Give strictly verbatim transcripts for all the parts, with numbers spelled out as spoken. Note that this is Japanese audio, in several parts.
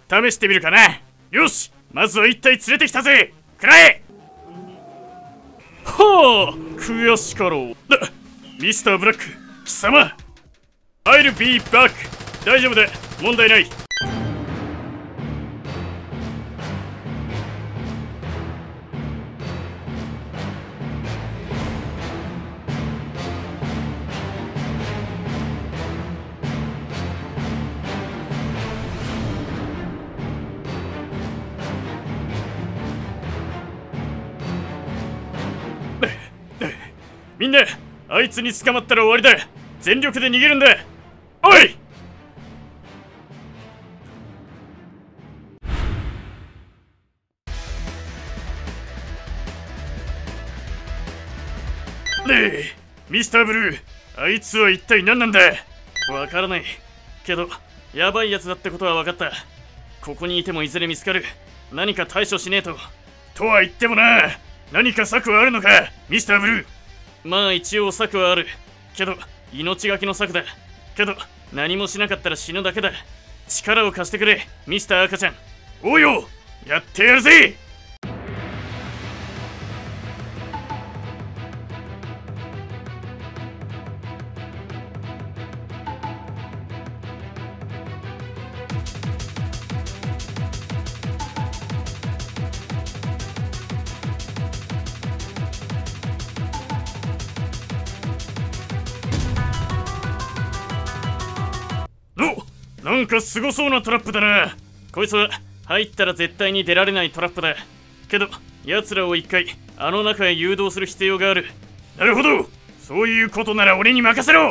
試してみるかな。よし、まずは一体連れてきたぜ。くらえ。はあ、悔しかろう。だ、ミスターブラック、貴様。I'll be back。大丈夫だ、問題ない。みんな、あいつに捕まったら終わりだ。全力で逃げるんだ。おい。ねえ、ミスターブルー、あいつは一体何なんだ。わからないけど、やばいやつだってことは分かった。ここにいてもいずれ見つかる。何か対処しねえと。とは言ってもな、何か策はあるのか、ミスターブルー。まあ一応策はあるけど、命がけの策だけど、何もしなかったら死ぬだけだ。力を貸してくれ、ミスター赤ちゃん。おうよ、やってやるぜ。なんかすごそうなトラップだな。こいつは入ったら絶対に出られないトラップだけど、奴らを一回あの中へ誘導する必要がある。なるほど、そういうことなら俺に任せろ。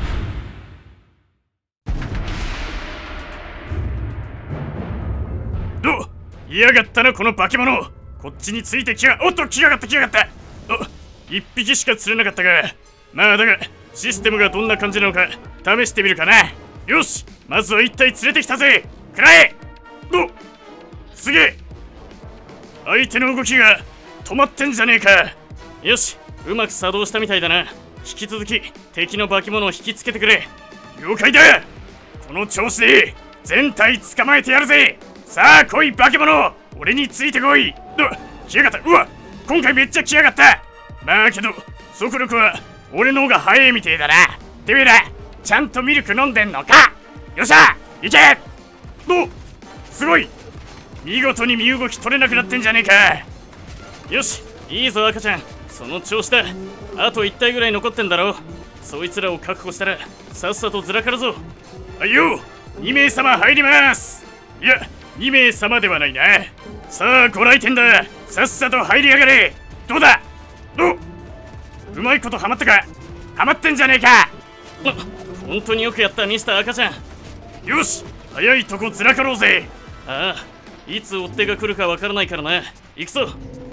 ど嫌がったなこの化け物。こっちについてきや。おっと、来やがった来やがった。あ、一匹しか釣れなかったが、まあだがシステムがどんな感じなのか試してみるかな。よし、まずは一体連れてきたぜ。くらえ。おっ、すげえ。相手の動きが止まってんじゃねえか。よし、うまく作動したみたいだな。引き続き敵の化け物を引きつけてくれ。了解だ。この調子で全体捕まえてやるぜ。さあ来い化け物、俺についてこい。あ、来やがった。うわ、今回めっちゃ来やがった。まあけど速力は俺の方が速いみてえだな。てめえらちゃんとミルク飲んでんのか。よっしゃ、いけ。お、すごい、見事に身動き取れなくなってんじゃねえか。よし、いいぞ赤ちゃん、その調子だ。あといち体ぐらい残ってんだろ。そいつらを確保したらさっさとずらかるぞ。はいよ、に名様入ります。いや、に名様ではないな。さあご来店だ、さっさと入りやがれ。どうだ。お、うまいことハマったか。ハマってんじゃねえか。あ、本当によくやったミスター赤ちゃん。よし、早いとこずらかろうぜ。ああ、いつ追っ手が来るかわからないからな。行くぞ。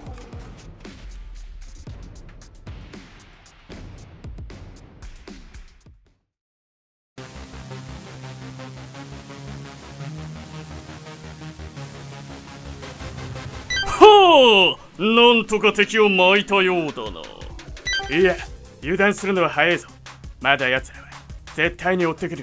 はあ、なんとか敵を巻いたようだな。いや、油断するのは早いぞ。まだ奴らは絶対に追ってくる。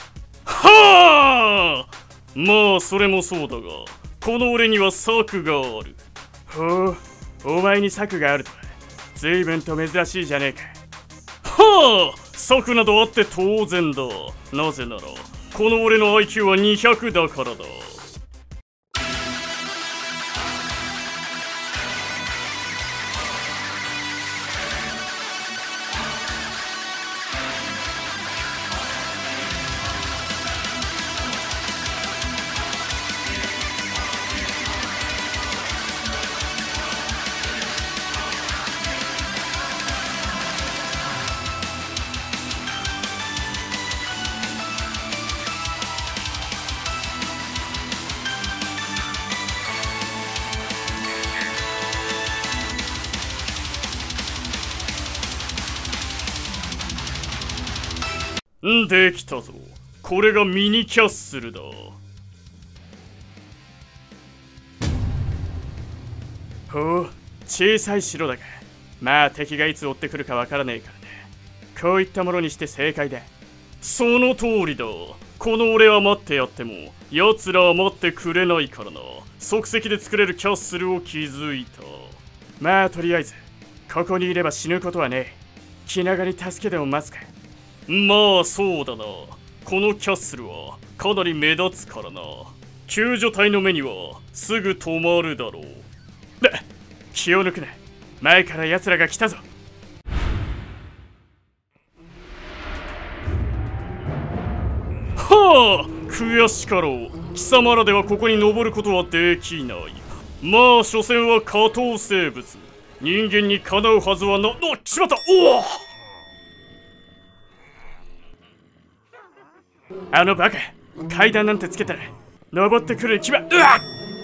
はあ、まあそれもそうだが、この俺には策がある。ほう、お前に策があるとは随分と珍しいじゃねえか。はあ、策などあって当然だ。なぜならこの俺の アイキュー はにひゃくだからだ。できたぞ。これがミニキャッスルだ。ほう、小さい城だが、まあ敵がいつ追ってくるかわからねえからね。こういったものにして正解だ。その通りだ。ここの俺は待ってやっても奴らは待ってくれないからな。即席で作れるキャッスルを築いた。まあとりあえずここにいれば死ぬことはねえ。気長に助けでも待つか。まあそうだな。このキャッスルはかなり目立つからな。救助隊の目にはすぐ止まるだろう。で、気を抜くな。前から奴らが来たぞ。はあ、悔しかろう。貴様らではここに登ることはできない。まあ所詮は下等生物。人間にかなうはずはな。あ、しまった。おお、あのバカ、階段なんてつけたら登ってくる気は。うわっ、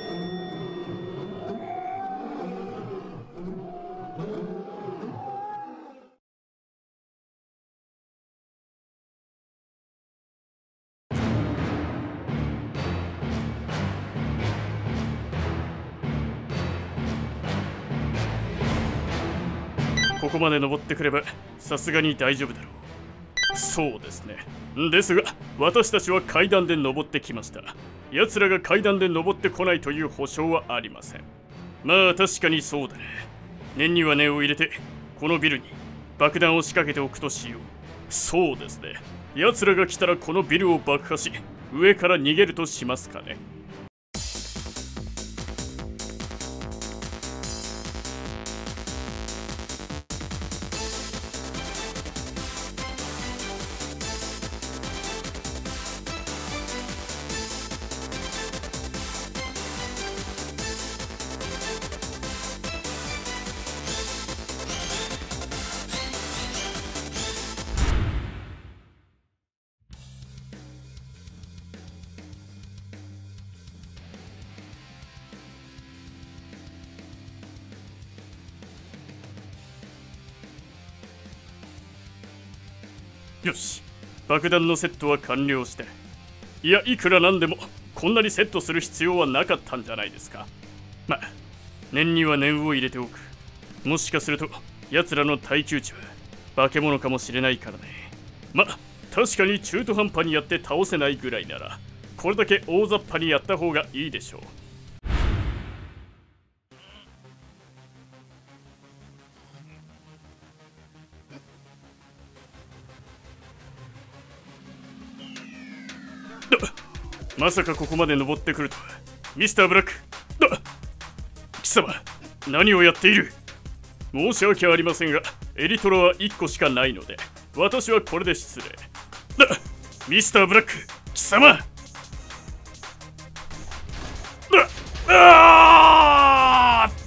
ここまで登ってくればさすがに大丈夫だろう。そうですね。ですが私たちは階段で登ってきました。奴らが階段で登ってこないという保証はありません。まあ確かにそうだね。念には念を入れてこのビルに爆弾を仕掛けておくとしよう。そうですね。奴らが来たらこのビルを爆破し上から逃げるとしますかね。よし、爆弾のセットは完了した。いや、いくらなんでもこんなにセットする必要はなかったんじゃないですか。まあ念には念を入れておく。もしかすると奴らの耐久値は化け物かもしれないからね。まあ確かに中途半端にやって倒せないぐらいならこれだけ大雑把にやった方がいいでしょう。まさかここまで登ってくるとは。ミスターブラック、だ貴様何をやっている。申し訳ありませんがエリトラはいっこしかないので私はこれで失礼だ。ミスターブラック、貴様だ。あー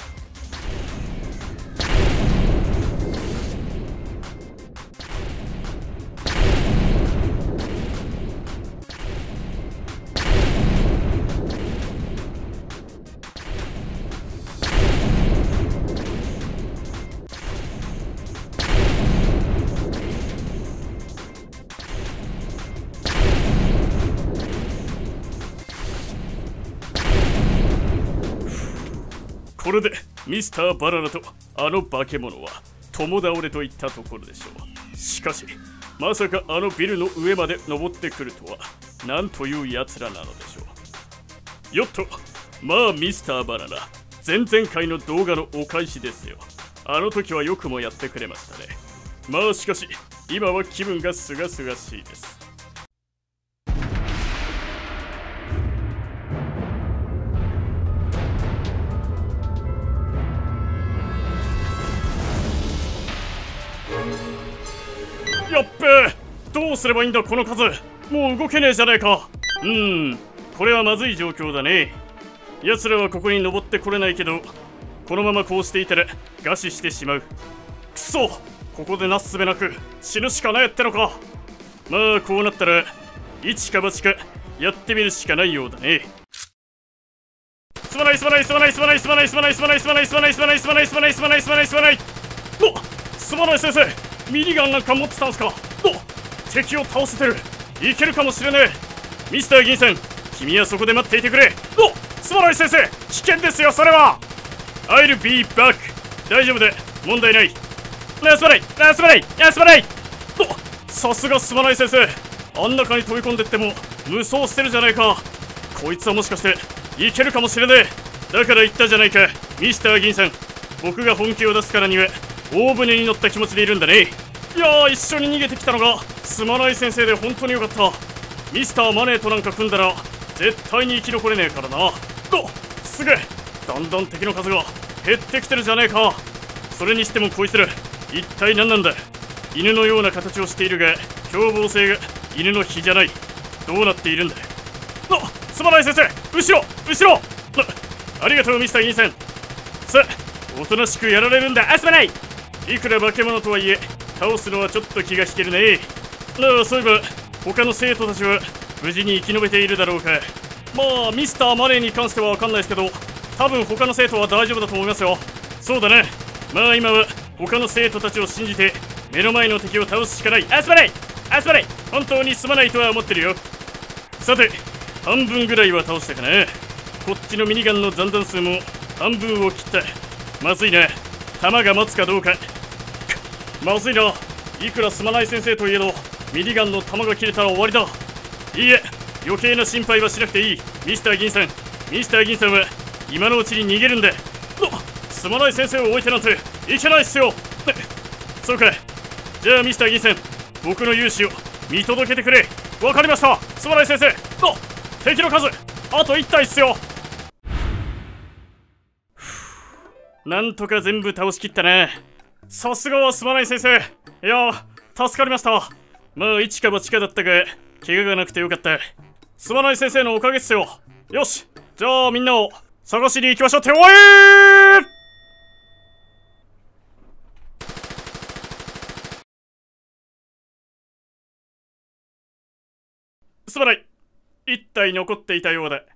これでミスターバララとあの化け物は共倒れといったところでしょう。しかしまさかあのビルの上まで登ってくるとは、なんというやつらなのでしょう。よっと、まあミスターバララ、前々回の動画のお返しですよ。あの時はよくもやってくれましたね。まあしかし今は気分がすがすがしいです。やっべえ、どうすればいいんだこの数。もう動けねえじゃねえか。うーん、これはまずい状況だね。奴らはここに登ってこれないけど、このままこうしていたら餓死してしまう。くそ、ここでなすすべなく死ぬしかないってのか。まあこうなったら一か八かやってみるしかないようだね。すまないすまないすまないすまないすまないすまないすまないすまないすまないすまないすまないすまないすまないすまないすまない。お、すまない先生、ミニガンなんか持ってたんすか。お、敵を倒せてる。いけるかもしれねえ。ミスター銀さん、君はそこで待っていてくれ。お、すまない先生、危険ですよそれは。 I'll be back。 大丈夫で問題ない。なすまないなすまないなすまない。お、さすがすまない先生、あん中に飛び込んでっても無双してるじゃないか。こいつはもしかしていけるかもしれねえ。だから言ったじゃないかミスター銀さん、僕が本気を出すからには大船に乗った気持ちでいるんだね。いやー、一緒に逃げてきたのがすまない先生で本当によかった。ミスターマネーとなんか組んだら絶対に生き残れねえからな。おっ、すげえ、だんだん敵の数が減ってきてるじゃねえか。それにしてもこいつら一体何なんだ。犬のような形をしているが凶暴性が犬の比じゃない。どうなっているんだ。あ、すまない先生、後ろ後ろ。 あ, ありがとうミスター銀さん。さあ、おとなしくやられるんだ。あ、すまない。いくら化け物とはいえ倒すのはちょっと気が引けるね。ああ、そういえば他の生徒たちは無事に生き延びているだろうか。まあミスターマネーに関しては分かんないですけど、多分他の生徒は大丈夫だと思いますよ。そうだね。まあ今は他の生徒たちを信じて目の前の敵を倒すしかない。あ、すまない。あ、すまない。本当にすまないとは思ってるよ。さて、半分ぐらいは倒したかな。こっちのミニガンの残弾数も半分を切った。まずいな、弾が待つかどうか。まずいな、いくらすまない先生といえどミニガンの弾が切れたら終わりだ。いいえ、余計な心配はしなくていい。ミスター銀さん、ミスター銀さんは今のうちに逃げるんで。すまない先生を置いてなんていけないっすよ。そうか、じゃあミスター銀さん、僕の勇姿を見届けてくれ。わかりました、すまない先生。お、敵の数あといち体っすよ。なんとか全部倒しきったな。さすがはすまない先生。いやー、助かりました。まあ一か八かだったが怪我がなくてよかった。すまない先生のおかげっすよ。よし、じゃあみんなを探しに行きましょうって。おいー、すまない、一体残っていたようだ。